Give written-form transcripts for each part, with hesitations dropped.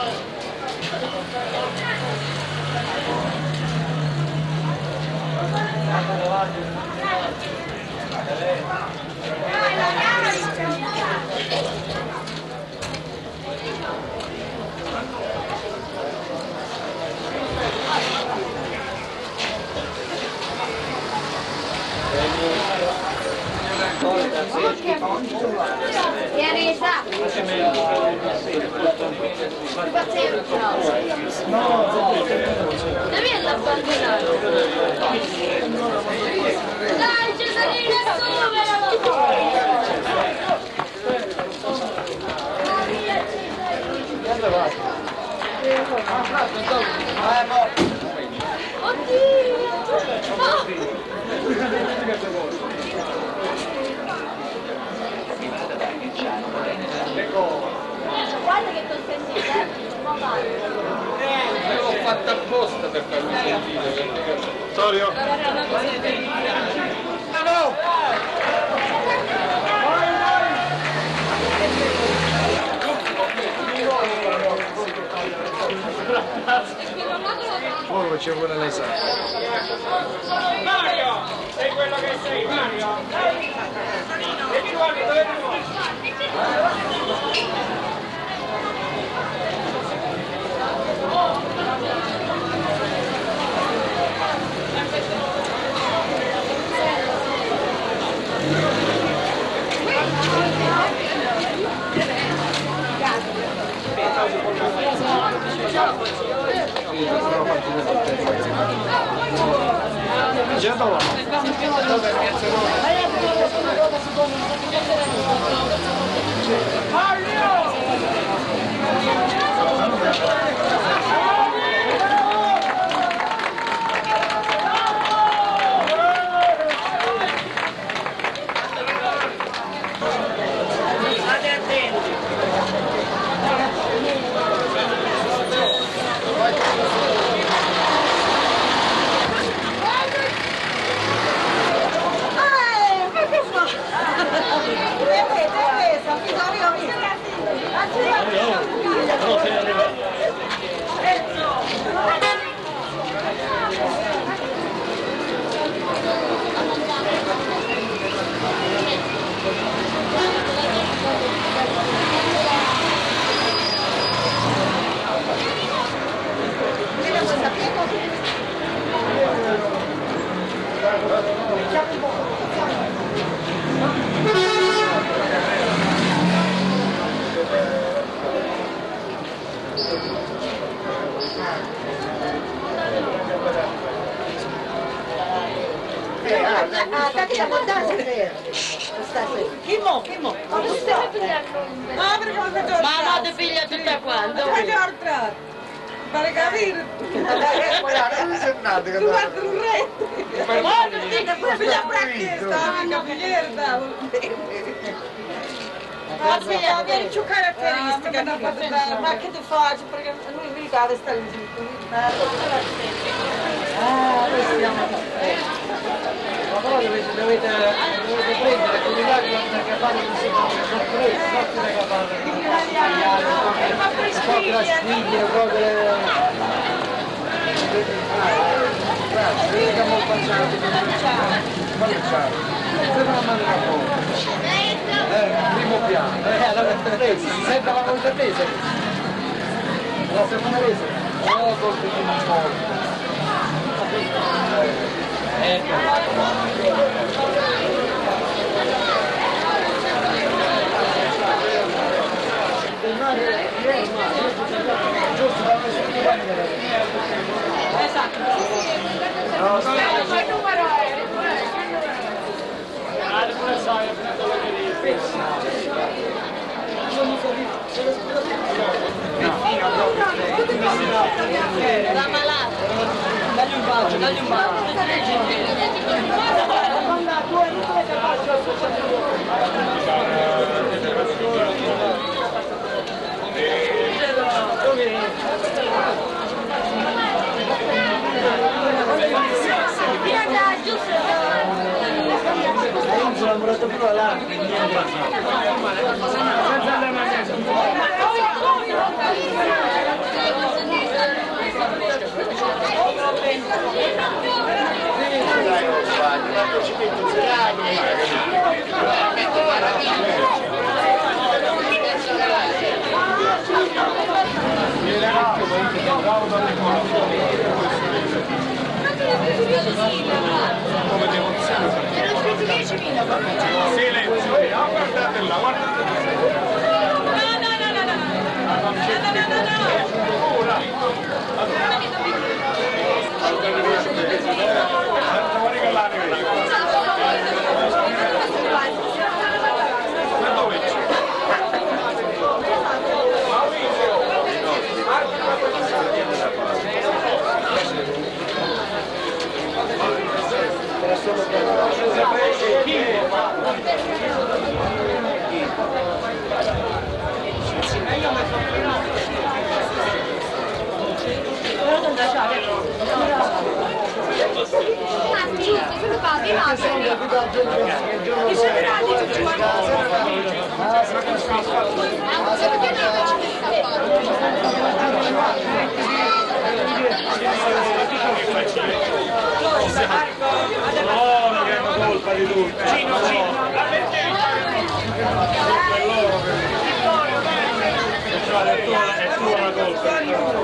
Devi abbandonare. Dai Cesarina, guarda che col sentire, ma vale. L'ho fatta apposta per farmi sentire. Vittorio? Ora c'è pure lei sa. Mario! Sei quello che sei, Mario! E ti guardi dove dati la montaggio chi mo? Ma no, ti piglia tutta quanto. Pare capire? Guarda, non sei nato che Tu guardi un re! Ma non dica, poi figlia bracchetta, capigliere, ma figlia, vieni più caratteristica, ma che ti faccio? Perché lui mi cade sta lì. Noi stiamo... Ma però dovete prendere comunità che fanno così sorprese, non che fanno la spiglia, proprio le... Grazie, vedi che è molto mangiato, se non manda una foto. Primo piano, allora presa, senta la volta presa. La seconda presa, oh, colpi di un po'. Giusto, Esatto. Il numero è... La malata. Dagli un bacio, dagli un sono innamorato pure là. Senza andare a Silenzio, guardatela, loro che hanno colpa di tutto. È tua la colpa.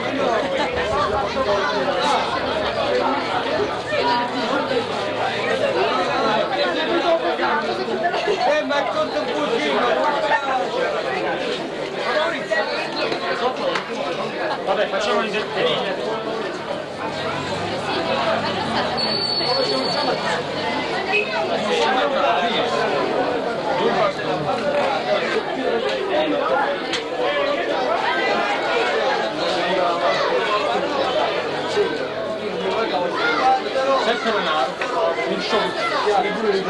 Ma conta un pochino. Vabbè, facciamo il detto. Sempre Renato, il show che pure di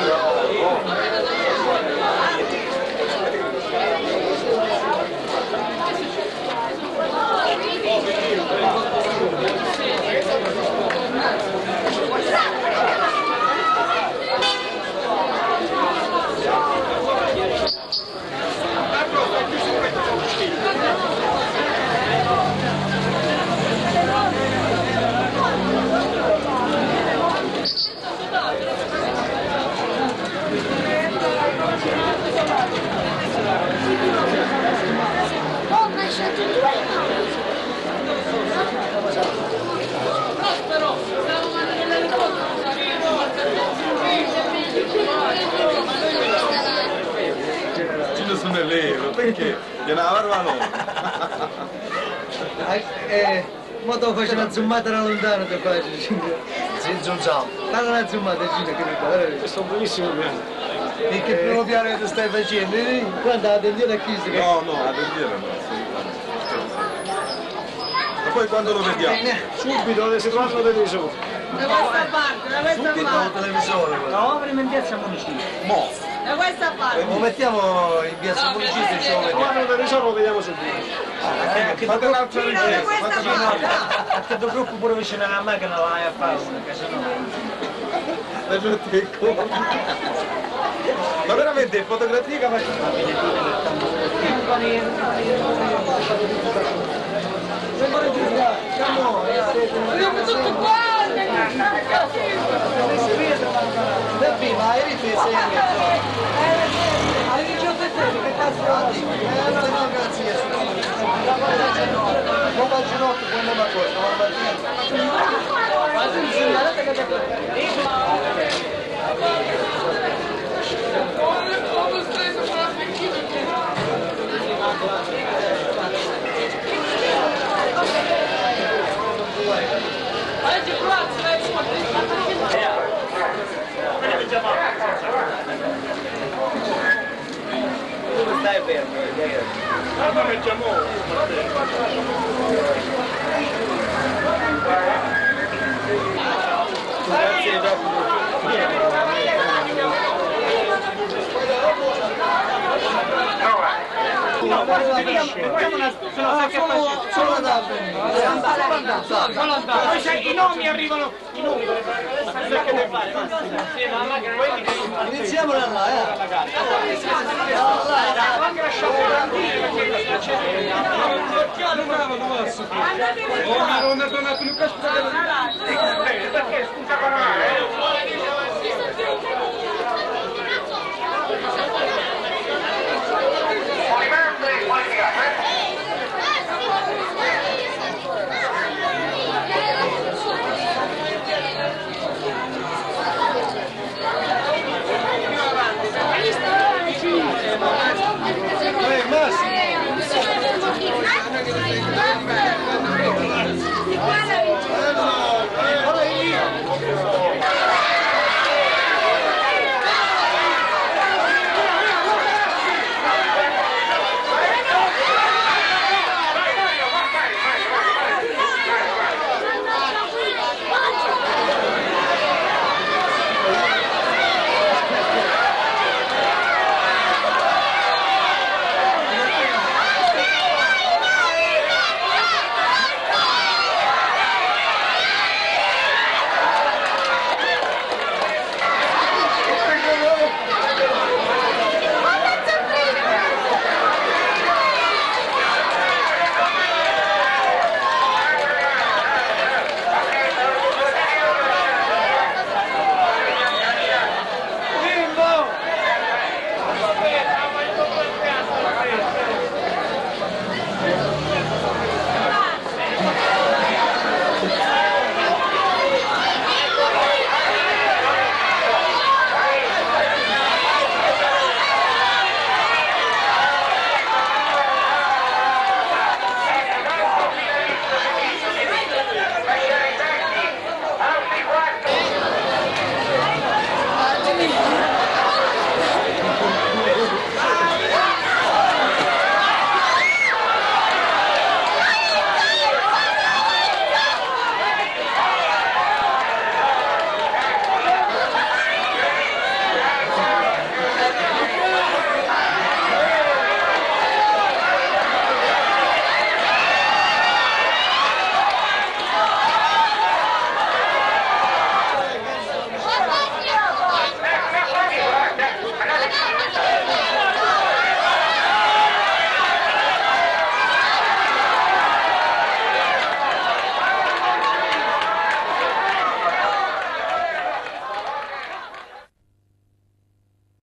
Cino sono nero, perché? Gliela barba no. Ma tu fai una zoomata da lontano te fai. Sì, zoom. Fai una zoomata Gino che mi fa. Questo è un buonissimo piano. E che primo piano che tu stai facendo? Guarda la tendiera a chi si No, la tendiera no, assolutamente. Ma poi quando lo vediamo? Subito dove si trovano le televisore. Da questa parte, da questa Subito parte. un televisore. No, prima in piazza Municipio. Mo! Da questa parte. Lo mettiamo in piazza Municipio e ce lo vediamo. Quando il televisore lo vediamo subito. Fate un'altra Gino, da richiesta, questa fate un'altra. parte. A questo gruppo pure vicino alla macchina vai a fare perché sennò... Ma veramente fotografia che facciamo? Abbiamo tutto qua. Ma hai ripreso Hai visto che cazzo fai? no, grazie. Come al ginocchio quando mi accorgo, Stai fermo, allora facciamo. solo da Poi c'è i nomi arrivano, i nomi iniziamo da là, anche lasciamo perché scusa